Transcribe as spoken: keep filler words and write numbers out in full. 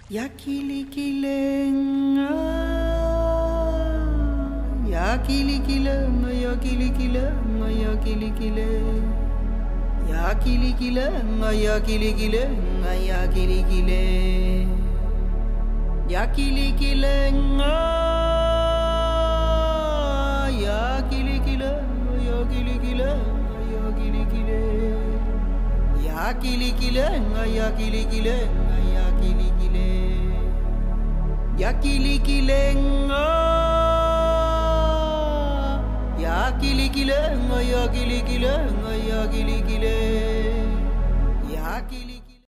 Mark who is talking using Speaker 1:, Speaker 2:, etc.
Speaker 1: Yakilikilenga, yakilikilenga, yakilikilenga, yakilikile, yakilikilenga, yakilikilenga, yakilikile, yakilikilenga, yakilikilenga, yakilikilenga, yakilikile, yakilikilenga, yakilikilenga, yakilikile. Yakilikilenga, yakilikilenga, yakilikilenga, yakili